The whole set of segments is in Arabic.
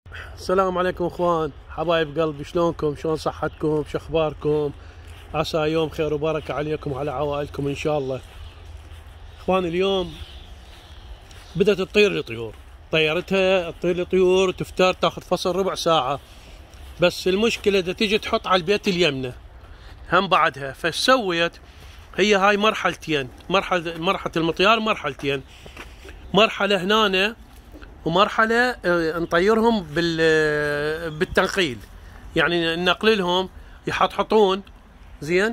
السلام عليكم اخوان حبايب قلبي، شلونكم؟ شلون صحتكم؟ شو اخباركم؟ عسى يوم خير وبركه عليكم وعلى عوائلكم ان شاء الله. اخوان اليوم بدأت تطير الطيور، طيرتها تطير الطيور وتفتر، تاخذ فصل ربع ساعه. بس المشكله اذا تيجي تحط على البيت اليمنى هم بعدها، فايش سويت؟ هي هاي مرحلتين، مرحله المطيار مرحلتين، مرحله هنا ومرحله نطيرهم بالتنقيل، يعني ننقل لهم يحطحطون زين.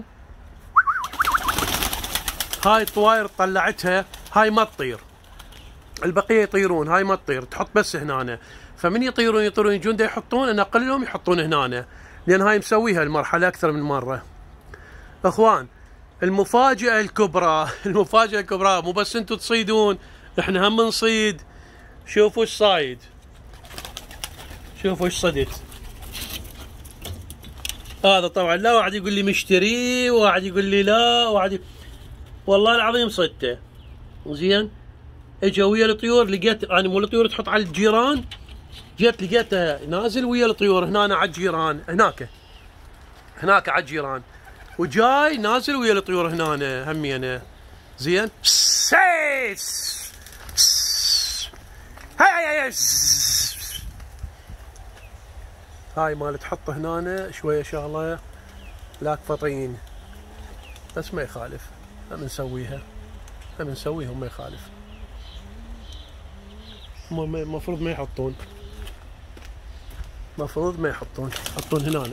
هاي الطواير طلعتها، هاي ما تطير، البقيه يطيرون، هاي ما تطير، تحط بس هنا. فمن يطيرون يجون دا يحطون، انقل لهم يحطون هنا، لان هاي مسويها المرحله اكثر من مره. اخوان المفاجاه الكبرى المفاجاه الكبرى، مو بس انتم تصيدون، احنا هم نصيد. شوفوا ايش صايد، شوفوا ايش صدت. هذا طبعا لا واحد يقول لي مشتري، وواحد يقول لي لا، والله العظيم صدته زين. اجا ويا الطيور، لقيت يعني مو الطيور تحط على الجيران، جيت لقيته نازل ويا الطيور هنا على الجيران، هناك على الجيران، وجاي نازل ويا الطيور هنا همينه زين. هاي مال تحطه هنا شويه شغله لاك فطين، بس ما يخالف، هم نسويها، هم نسويهم ما يخالف. المفروض ما يحطون، المفروض ما يحطون، يحطون هنا.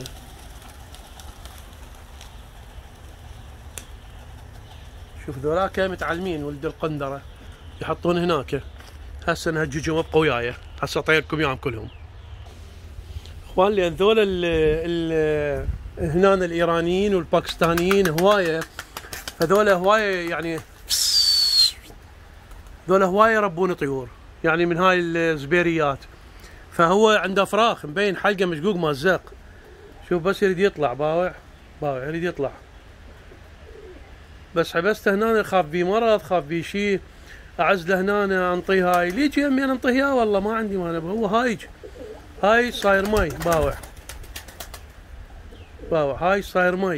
شوف ذولاك متعلمين ولد القندره، يحطون هناك. هسه نهججهم ابقوا وياي، هسه اطيركم اياهم كلهم. اخوان لان ذول هنا الايرانيين والباكستانيين هوايه، هذول هوايه يعني ذول هوايه يربون طيور، يعني من هاي الزبيريات. فهو عنده فراخ مبين حلقه مشقوق مازق، شوف بس يريد يطلع، باوع يريد يطلع، بس حبسته هنا خاف بيه مرض، خاف بيه شيء، اعزله هنا انطيه هاي، ليجي يمين انطيه اياه، والله ما عندي مانع، هو هاي صاير مي، باوع هاي صاير مي.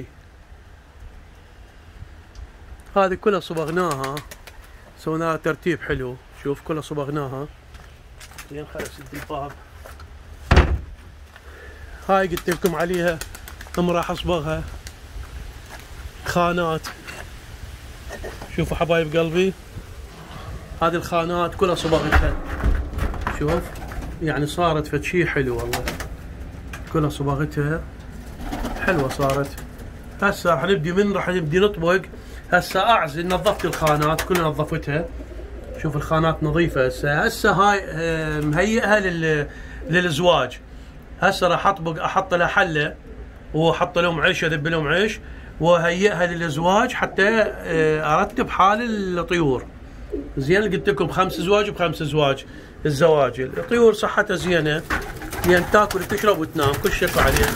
هذه كلها صبغناها، سويناها ترتيب حلو، شوف كلها صبغناها زين. خلص الباب هاي قلت لكم عليها، هم راح اصبغها خانات. شوفوا حبايب قلبي، هذه الخانات كلها صبغتها، شوف يعني صارت فد شي حلو والله، كلها صبغتها حلوه صارت. هسه راح نبدي نطبق. هسه اعزل، نظفت الخانات كلها نظفتها، شوف الخانات نظيفه. هسه هاي مهيئها للزواج. هسه راح احط لها حله، واحط لهم عيش، اذب لهم عيش، وهيئها للزواج حتى ارتب حال الطيور زين. قلت لكم 5 ازواج ب5 ازواج. الزواج الطيور صحتها زينه، يعني تاكل وتشرب وتنام، كل شيء عليها،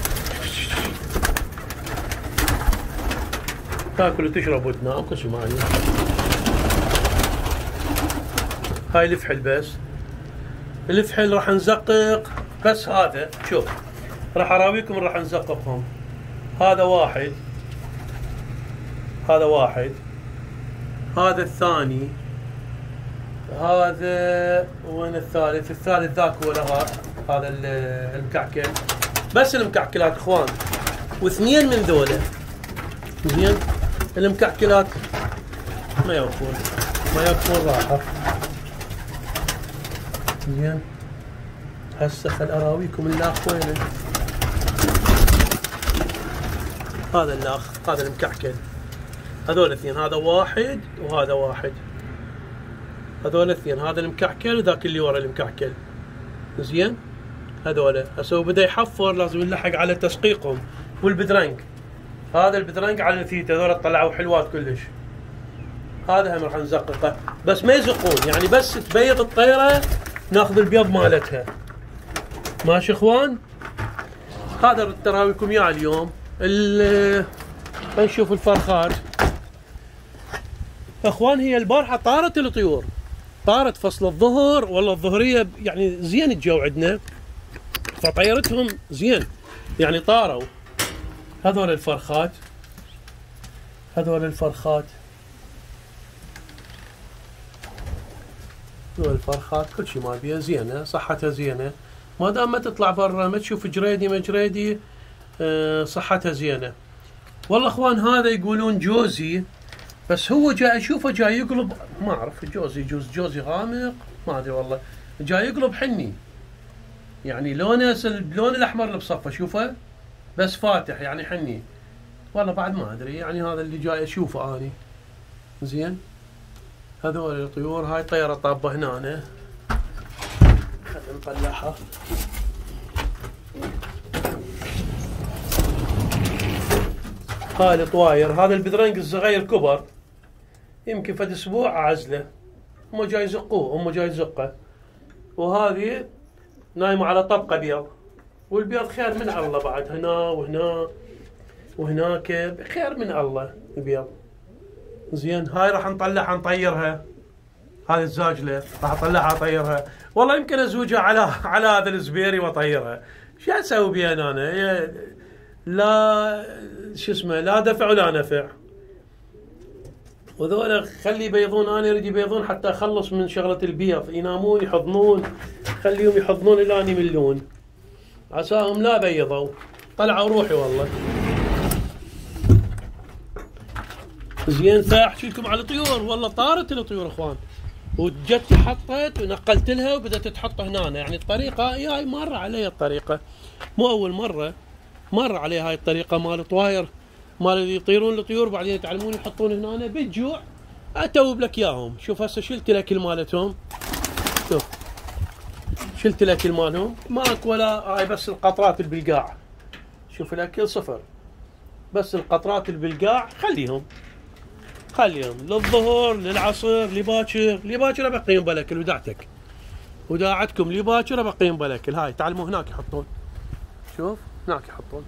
تاكل وتشرب وتنام، كل شيء ما عليها. هاي الفحل، بس الفحل راح نزقق، بس هذا شوف راح اراويكم راح نزققهم. هذا واحد، هذا الثاني، هذا وين الثالث؟ الثالث ذاك هو هذا المكعكل، بس المكعكلات اخوان، واثنين من ذولا زين. المكعكلات ما يوقفون راحه زين. هسه خل اراويكم الاخ وينه. هذا الاخ، هذا المكعكل، هذول اثنين، هذا واحد وهذا واحد، هذول اثنين، هذا المكعكل وذاك اللي ورا المكعكل زين. هذول هسه هو بدا يحفر، لازم نلحق على تسقيقهم. والبدرنج، هذا البدرنج على الثيتا، هذول طلعوا حلوات كلش. هذا هم راح نزققه، بس ما يزقون، يعني بس تبيض الطيره ناخذ البيض مالتها. ماشي اخوان، هذا تراويكم اياه اليوم. نشوف الفرخات اخوان. هي البارحه طارت الطيور، طارت فصل الظهر، والله الظهريه يعني زين الجو عندنا، فطيرتهم زين يعني طاروا. هذول الفرخات، هذول الفرخات، هذول الفرخات كل شيء ما بيها زينه، صحتها زينه، ما دام ما تطلع برا ما تشوف جريدي ما جريدي، صحتها زينه. والله اخوان هذا يقولون جوزي، بس هو جاي اشوفه جاي يقلب، ما اعرف جوزي، يجوز جوزي غامق ما ادري والله، جاي يقلب حني يعني لونه اللون الاحمر اللي بصفه شوفه بس فاتح يعني حني، والله بعد ما ادري يعني هذا اللي جاي اشوفه اني. زين هذول الطيور، هاي طياره طابه هنا خلينا نطلعها. هاي الطواير، هذا البذرنق الصغير كبر يمكن فد اسبوع اعزله، هم جاي يزقوه، هم جاي يزقه. وهذه نايمه على طبقه بيض، والبيض خير من الله بعد، هنا وهنا وهناك خير من الله البيض. زين هاي راح نطلعها نطيرها، هذه الزاجله راح اطلعها اطيرها، والله يمكن ازوجها على هذا الزبيري واطيرها. شو اسوي بها انا؟ لا شو اسمه، لا دفع ولا نفع. وذولا خلي يبيضون، انا اريد يبيضون حتى اخلص من شغله البيض، ينامون يحضنون، خليهم يحضنون الى ان يملون، عساهم لا بيضوا. طلعوا روحي والله. زين فاحكي لكم على الطيور، والله طارت الطيور اخوان، وجت حطت ونقلت لها وبدات تحط هنا، يعني الطريقه هاي مر علي الطريقه، مو اول مره، مر علي هاي الطريقه مال الطواير، مال اللي يطيرون الطيور بعدين يتعلمون يحطون هنا بالجوع. اتوب لك اياهم. شوف هسه شلت الاكل مالتهم، شوف شلت الاكل مالهم ماك ولا، هاي بس القطرات اللي بالقاع، شوف الاكل صفر، بس القطرات اللي بالقاع خليهم للظهر للعصر لباكر، لباكر ابقيهم بالاكل، وداعتك وداعتكم لباكر ابقيهم بالاكل. هاي تعلموا هناك يحطون، شوف هناك يحطون.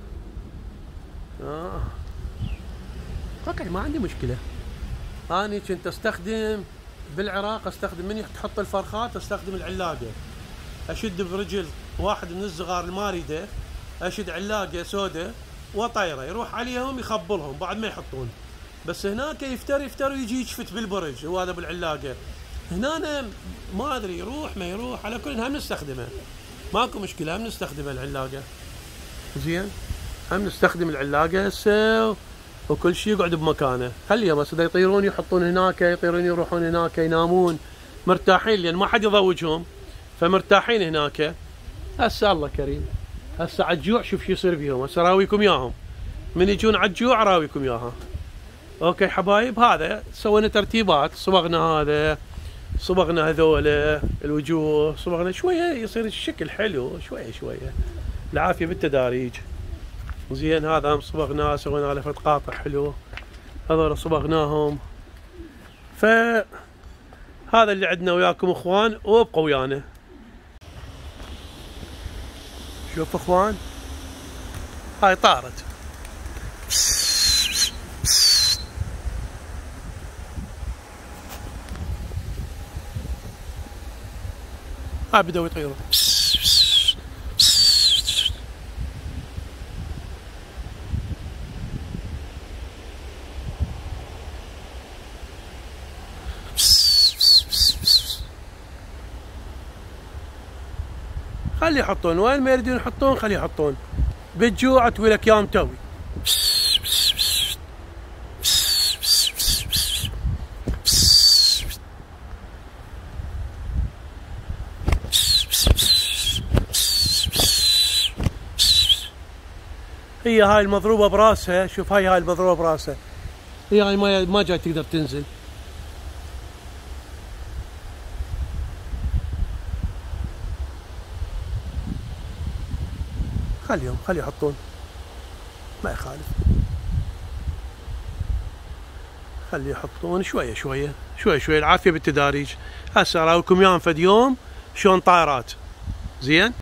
اوكي ما عندي مشكله. اني كنت استخدم بالعراق، استخدم من تحط الفرخات استخدم العلاقه، اشد برجل واحد من الصغار المارده، اشد علاقه سوداء وطيره يروح عليهم يخبلهم بعد ما يحطون. بس هناك يفتر ويجي يشفت بالبرج، هو هذا بالعلاقه. هنا أنا ما ادري يروح ما يروح، على كل هم نستخدمه ماكو مشكله، هم نستخدم العلاقه. زين هم نستخدم العلاقه هسه، وكل شيء يقعد بمكانه. خليهم هسه يطيرون يحطون هناك، يطيرون يروحون هناك، ينامون مرتاحين لان ما حد يضوجهم، فمرتاحين هناك. هسه الله كريم، هسه على الجوع شوف شو يصير فيهم، هسه راويكم اياهم، من يجون على الجوع راويكم اياها. اوكي حبايب، هذا سوينا ترتيبات، صبغنا هذا، صبغنا هذول الوجوه، صبغنا شويه يصير الشكل حلو شويه العافيه بالتداريج. زين هذا هم صبغناه، سوينا له فد قاطع حلو، هذول صبغناهم. فهذا اللي عندنا وياكم اخوان، وابقوا ويانا. شوف اخوان هاي طارت، هاي بدأوا يطيروا. خلي يحطون وين ما يريدون يحطون، خلي يحطون بالجوع تقول لك يا متوي. هي هاي المضروبه براسها، شوف هاي المضروبه براسها، هي هاي ما جاي تقدر تنزل. خليهم يحطون ما يخالف، خلي يحطون شويه العافيه بالتداريج. هسه اراويكم اياهم فد يوم شلون طائرات. زين.